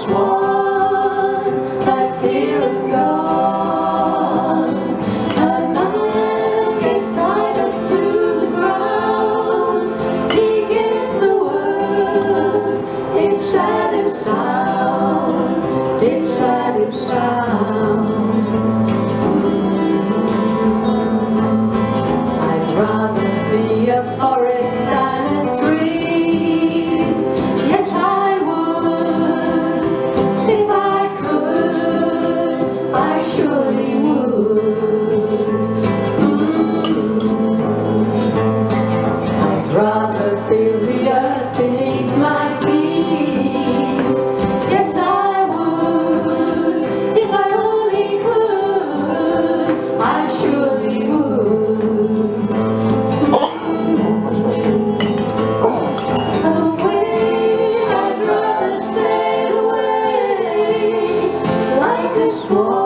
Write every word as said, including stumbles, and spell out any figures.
swan that's here and gone. A man gets tied up to the ground. He gives the word, its saddest sound, its saddest sound. I'd rather be a forest than a stream. Yes, I would. If I could, I surely would. Mm. I'd rather feel the earth beneath my feet. Yes, I would. If I only could, I surely would. Away, I'd rather sail away like a swan.